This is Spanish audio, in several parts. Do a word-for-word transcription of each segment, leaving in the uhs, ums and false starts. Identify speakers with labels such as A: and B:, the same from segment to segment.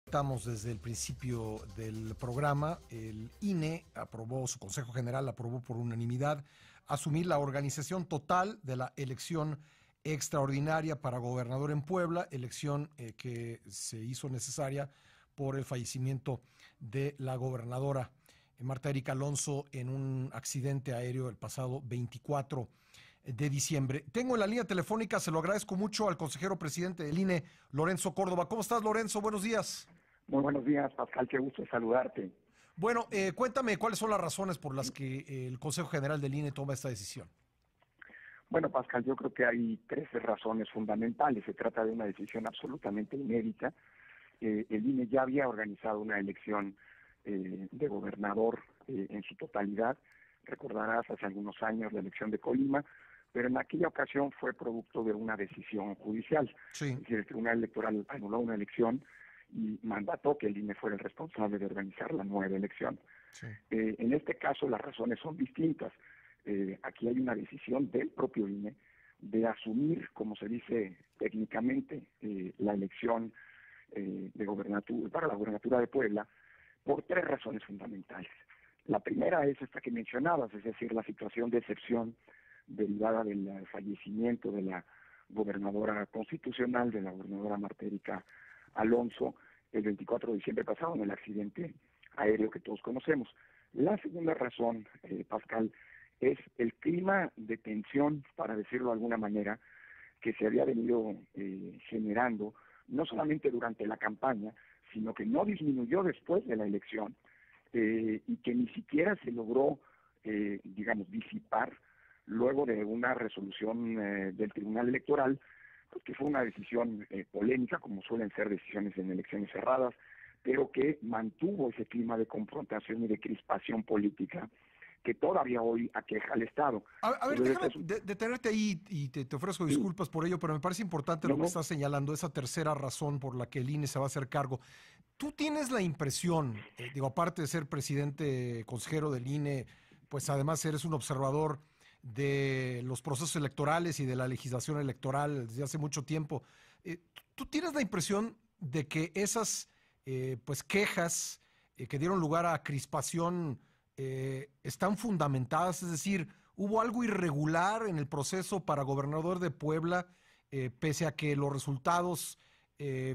A: Estamos desde el principio del programa. El I N E aprobó, su Consejo General aprobó por unanimidad asumir la organización total de la elección extraordinaria para gobernador en Puebla, elección eh, que se hizo necesaria por el fallecimiento de la gobernadora eh, Marta Erika Alonso en un accidente aéreo el pasado veinticuatro de diciembre. Tengo en la línea telefónica, se lo agradezco mucho, al consejero presidente del I N E, Lorenzo Córdoba. ¿Cómo estás, Lorenzo? Buenos días.
B: Muy buenos días, Pascal, qué gusto saludarte.
A: Bueno, eh, cuéntame cuáles son las razones por las que eh, el Consejo General del I N E toma esta decisión.
B: Bueno, Pascal, yo creo que hay tres razones fundamentales. Se trata de una decisión absolutamente inédita. Eh, el I N E ya había organizado una elección eh, de gobernador eh, en su totalidad. Recordarás hace algunos años la elección de Colima, pero en aquella ocasión fue producto de una decisión judicial.
A: Sí.
B: Es decir, el Tribunal Electoral anuló una elección y mandató que el I N E fuera el responsable de organizar la nueva elección.
A: Sí.
B: Eh, en este caso las razones son distintas. Eh, aquí hay una decisión del propio I N E de asumir, como se dice técnicamente, eh, la elección eh, de gobernatura, para la gobernatura de Puebla por tres razones fundamentales. La primera es esta que mencionabas, es decir, la situación de excepción derivada del fallecimiento de la gobernadora constitucional, de la gobernadora Marta Erika Alonso, el veinticuatro de diciembre pasado, en el accidente aéreo que todos conocemos. La segunda razón, eh, Pascal, es el clima de tensión, para decirlo de alguna manera, que se había venido eh, generando, no solamente durante la campaña, sino que no disminuyó después de la elección, eh, y que ni siquiera se logró, eh, digamos, disipar luego de una resolución eh, del Tribunal Electoral, pues que fue una decisión eh, polémica, como suelen ser decisiones en elecciones cerradas, pero que mantuvo ese clima de confrontación y de crispación política que todavía hoy aqueja al Estado.
A: A, a ver, déjame de, detenerte ahí y te, te ofrezco
B: sí.
A: disculpas por ello, pero me parece importante
B: no,
A: lo que
B: no.
A: estás señalando, esa tercera razón por la que el I N E se va a hacer cargo. ¿Tú tienes la impresión, eh, digo, aparte de ser presidente consejero del I N E, pues además eres un observador de los procesos electorales y de la legislación electoral desde hace mucho tiempo, eh, ¿tú tienes la impresión de que esas eh, pues quejas eh, que dieron lugar a crispación eh, están fundamentadas? Es decir, ¿hubo algo irregular en el proceso para gobernador de Puebla, eh, pese a que los resultados, eh,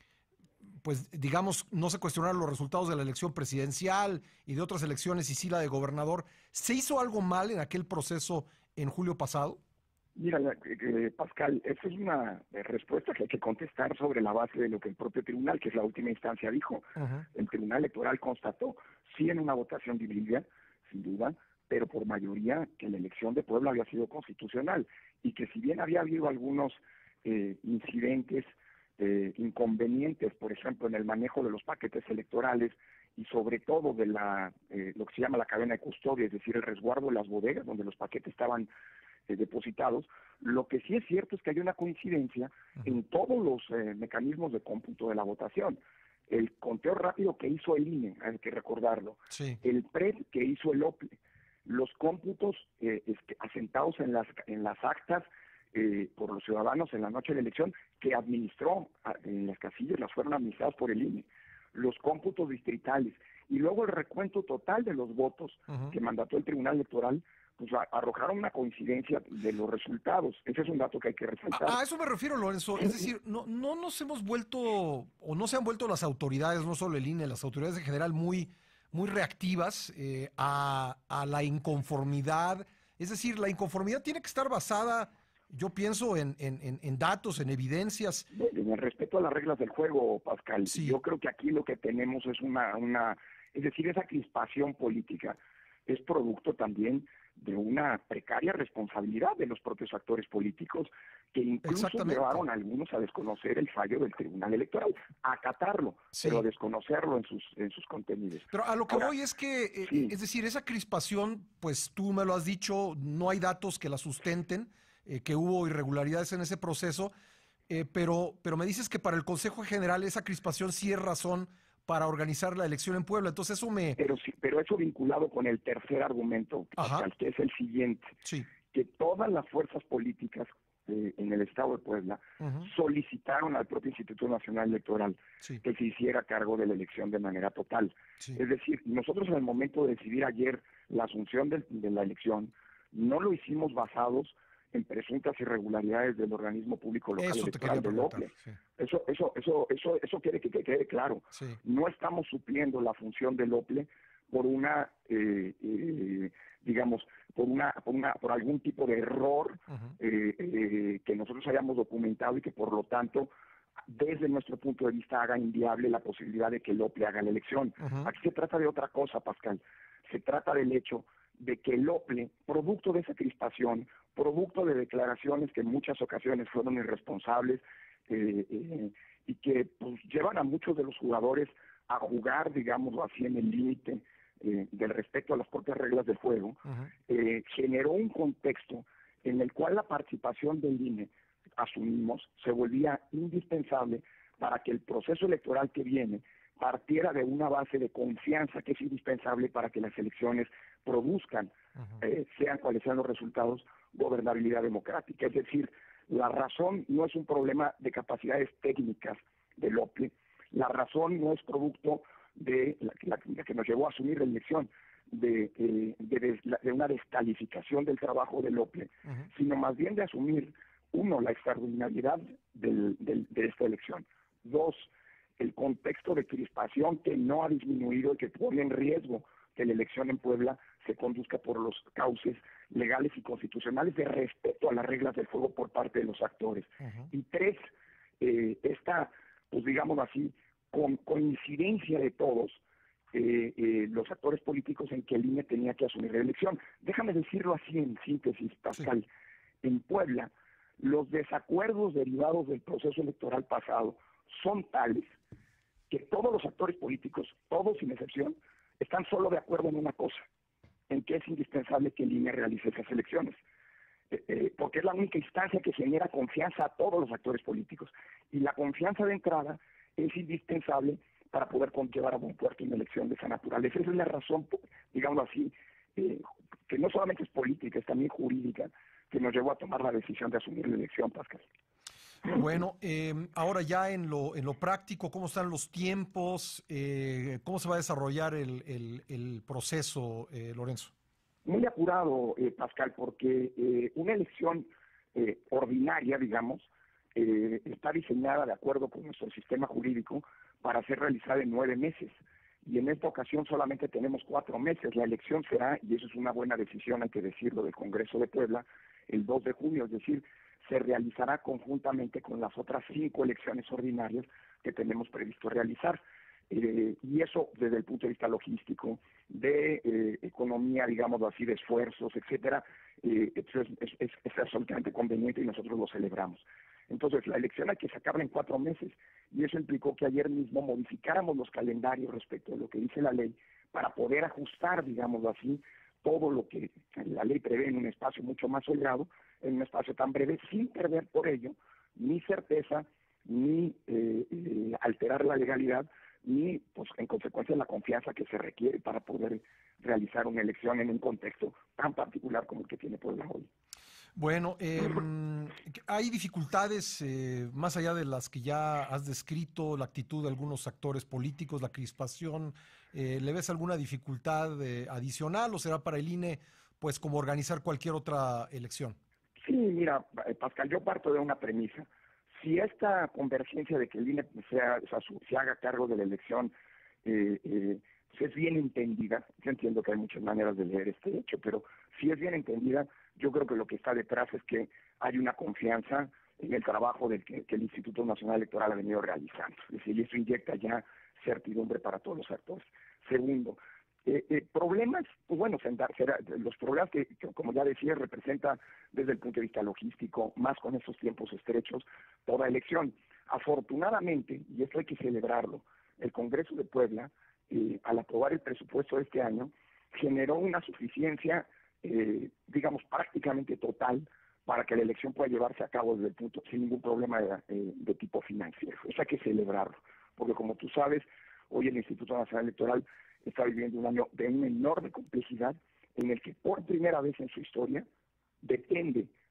A: pues digamos, no se cuestionaron los resultados de la elección presidencial y de otras elecciones y sí la de gobernador? ¿Se hizo algo mal en aquel proceso en julio pasado?
B: Mira, eh, Pascal, esa es una respuesta que hay que contestar sobre la base de lo que el propio tribunal, que es la última instancia, dijo. Uh-huh. El Tribunal Electoral constató, sí, en una votación dividida, sin duda, pero por mayoría, que la elección de Puebla había sido constitucional y que si bien había habido algunos eh, incidentes eh, inconvenientes, por ejemplo, en el manejo de los paquetes electorales y sobre todo de la eh, lo que se llama la cadena de custodia, es decir, el resguardo de las bodegas donde los paquetes estaban eh, depositados, lo que sí es cierto es que hay una coincidencia uh-huh. en todos los eh, mecanismos de cómputo de la votación. El conteo rápido que hizo el I N E, hay que recordarlo,
A: sí.
B: el P R E D que hizo el O P L E, los cómputos eh, este, asentados en las, en las actas eh, por los ciudadanos en la noche de la elección, que administró a, en las casillas, las fueron administradas por el I N E, los cómputos distritales, y luego el recuento total de los votos uh-huh. que mandató el Tribunal Electoral, pues a, arrojaron una coincidencia de los resultados. Ese es un dato que hay que resaltar.
A: A, a eso me refiero, Lorenzo. Es decir, no, no nos hemos vuelto, o no se han vuelto las autoridades, no solo el I N E, las autoridades en general muy, muy reactivas eh, a, a la inconformidad. Es decir, la inconformidad tiene que estar basada, yo pienso, en, en, en datos, en evidencias.
B: En el respeto a las reglas del juego, Pascal.
A: Sí.
B: Yo creo que aquí lo que tenemos es una, una, es decir, esa crispación política es producto también de una precaria responsabilidad de los propios actores políticos que incluso llevaron a algunos a desconocer el fallo del Tribunal Electoral, a acatarlo, sí. pero a desconocerlo en sus en sus contenidos.
A: Pero a lo que Ahora, voy es que, eh, sí. es decir, esa crispación, pues tú me lo has dicho, no hay datos que la sustenten, eh, que hubo irregularidades en ese proceso, eh, pero, pero me dices que para el Consejo General esa crispación sí es razón para organizar la elección en Puebla. Entonces eso me...
B: Pero sí, pero eso vinculado con el tercer argumento, Pascal, que es el siguiente,
A: sí.
B: que todas las fuerzas políticas eh, en el estado de Puebla,
A: uh-huh.
B: solicitaron al propio Instituto Nacional Electoral
A: Sí.
B: que se hiciera cargo de la elección de manera total.
A: Sí.
B: Es decir, nosotros en el momento de decidir ayer la asunción de, de la elección, no lo hicimos basados en presuntas irregularidades del organismo público local
A: Eso te
B: electoral
A: quería
B: del
A: preguntar.
B: OPLE.
A: Sí.
B: Eso, eso, eso, eso, eso quiere que, que quede claro.
A: Sí.
B: No estamos supliendo la función del OPLE por una, eh, eh, digamos, por una, por una, por algún tipo de error
A: uh-huh.
B: eh, eh, que nosotros hayamos documentado y que por lo tanto, desde nuestro punto de vista, haga inviable la posibilidad de que el OPLE haga la elección.
A: Uh-huh.
B: Aquí se trata de otra cosa, Pascal. Se trata del hecho de que el OPLE, producto de esa crispación, producto de declaraciones que en muchas ocasiones fueron irresponsables eh, eh, y que pues, llevan a muchos de los jugadores a jugar, digámoslo así, en el límite eh, del respeto a las propias reglas del juego,
A: uh-huh.
B: eh, generó un contexto en el cual la participación del I N E, asumimos, se volvía indispensable para que el proceso electoral que viene partiera de una base de confianza que es indispensable para que las elecciones produzcan, uh-huh. eh, sean cuales sean los resultados, gobernabilidad democrática. Es decir, la razón no es un problema de capacidades técnicas del OPLE, la razón no es producto de la, la, la que nos llevó a asumir la elección, de, eh, de, de, de una descalificación del trabajo del OPLE, uh-huh. sino más bien de asumir, uno, la extraordinariedad del, del, de esta elección, dos, el contexto de crispación que no ha disminuido y que pone en riesgo que la elección en Puebla se conduzca por los cauces legales y constitucionales de respeto a las reglas del juego por parte de los actores. Uh-huh. Y tres, eh, esta, pues digamos así, con coincidencia de todos, eh, eh, los actores políticos en que el I N E tenía que asumir la elección. Déjame decirlo así en síntesis, Pascal. Sí. En Puebla, los desacuerdos derivados del proceso electoral pasado son tales que todos los actores políticos, todos sin excepción, están solo de acuerdo en una cosa, en que es indispensable que el I N E realice esas elecciones, eh, eh, porque es la única instancia que genera confianza a todos los actores políticos, y la confianza de entrada es indispensable para poder llevar a buen puerto una elección de esa naturaleza. Esa es la razón, digamos así, eh, que no solamente es política, es también jurídica, que nos llevó a tomar la decisión de asumir la elección, Pascal.
A: Bueno, eh, ahora ya en lo, en lo práctico, ¿cómo están los tiempos? Eh, ¿Cómo se va a desarrollar el, el, el proceso, eh, Lorenzo?
B: Muy apurado, eh, Pascal, porque eh, una elección eh, ordinaria, digamos, eh, está diseñada de acuerdo con nuestro sistema jurídico para ser realizada en nueve meses. Y en esta ocasión solamente tenemos cuatro meses. La elección será, y eso es una buena decisión, hay que decirlo, del Congreso de Puebla, el dos de junio, es decir, se realizará conjuntamente con las otras cinco elecciones ordinarias que tenemos previsto realizar. Eh, y eso desde el punto de vista logístico, de eh, economía, digamos así, de esfuerzos, etcétera, eh, es, es, es, es absolutamente conveniente y nosotros lo celebramos. Entonces, la elección hay que sacarla en cuatro meses y eso implicó que ayer mismo modificáramos los calendarios respecto de lo que dice la ley para poder ajustar, digamos así, todo lo que la ley prevé en un espacio mucho más holgado, en un espacio tan breve, sin perder por ello ni certeza, ni eh, eh, alterar la legalidad, ni, pues, en consecuencia, la confianza que se requiere para poder realizar una elección en un contexto tan particular como el que tiene Puebla hoy.
A: Bueno, eh, hay dificultades eh, más allá de las que ya has descrito, la actitud de algunos actores políticos, la crispación. Eh, ¿Le ves alguna dificultad eh, adicional o será para el I N E pues como organizar cualquier otra elección?
B: Sí, mira, Pascal, yo parto de una premisa. Si esta convergencia de que el I N E sea, o sea, su, se haga cargo de la elección eh, eh, pues es bien entendida, yo entiendo que hay muchas maneras de leer este hecho, pero si es bien entendida, yo creo que lo que está detrás es que hay una confianza en el trabajo del que, que el Instituto Nacional Electoral ha venido realizando. Es decir, y eso inyecta ya certidumbre para todos los actores. Segundo, eh, eh, problemas, pues bueno, será, los problemas que, que, como ya decía, representa desde el punto de vista logístico, más con esos tiempos estrechos, toda elección. Afortunadamente, y esto hay que celebrarlo, el Congreso de Puebla, eh, al aprobar el presupuesto de este año, generó una suficiencia, eh, digamos, prácticamente total para que la elección pueda llevarse a cabo desde el punto, sin ningún problema de, eh, de tipo financiero. Eso hay que celebrarlo, porque como tú sabes, hoy el Instituto Nacional Electoral está viviendo un año de una enorme complejidad en el que por primera vez en su historia depende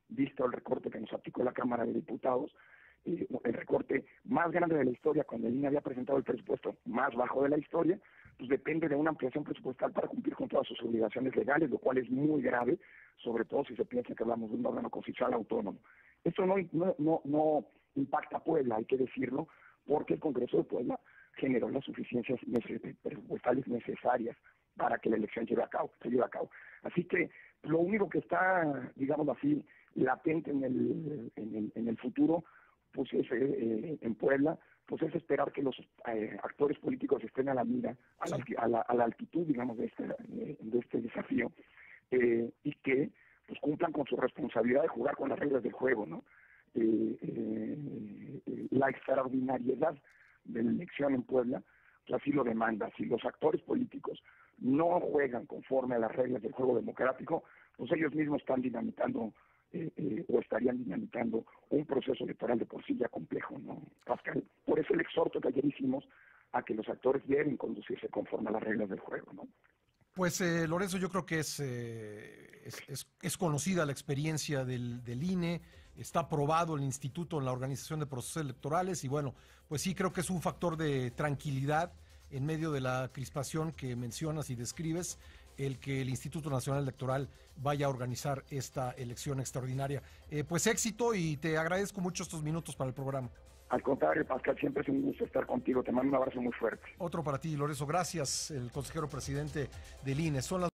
B: visto el recorte que nos aplicó la Cámara de Diputados, eh, el recorte más grande de la historia, cuando el I N E había presentado el presupuesto más bajo de la historia, pues depende de una ampliación presupuestal para cumplir con todas sus obligaciones legales, lo cual es muy grave, sobre todo si se piensa que hablamos de un órgano constitucional autónomo. Esto no, no, no, no impacta a Puebla, hay que decirlo, porque el Congreso de Puebla generó las suficiencias neces- presupuestales necesarias para que la elección lleve a cabo, se lleve a cabo. Así que lo único que está, digamos así, latente en el, en el, en el futuro, pues es eh, en Puebla, pues es esperar que los eh, actores políticos estén a la mira, a la, a la, a la altitud, digamos, de este, de este desafío, eh, y que pues cumplan con su responsabilidad de jugar con las reglas del juego, ¿no? Eh, eh, la extraordinariedad de la elección en Puebla, pues así lo demanda. Si los actores políticos no juegan conforme a las reglas del juego democrático, pues ellos mismos están dinamitando eh, eh, o estarían dinamitando un proceso electoral de por sí ya complejo, ¿no, Pascal? Por eso el exhorto que ayer hicimos a que los actores deben conducirse conforme a las reglas del juego, ¿no?
A: Pues eh, Lorenzo, yo creo que es, eh, es, es, es conocida la experiencia del, del I N E, está aprobado el instituto en la organización de procesos electorales y bueno, pues sí creo que es un factor de tranquilidad en medio de la crispación que mencionas y describes, el que el Instituto Nacional Electoral vaya a organizar esta elección extraordinaria. Eh, pues éxito y te agradezco mucho estos minutos para el programa.
B: Al contrario, Pascal, siempre es un gusto estar contigo. Te mando un abrazo muy fuerte.
A: Otro para ti, Lorenzo. Gracias, el consejero presidente del I N E. Son las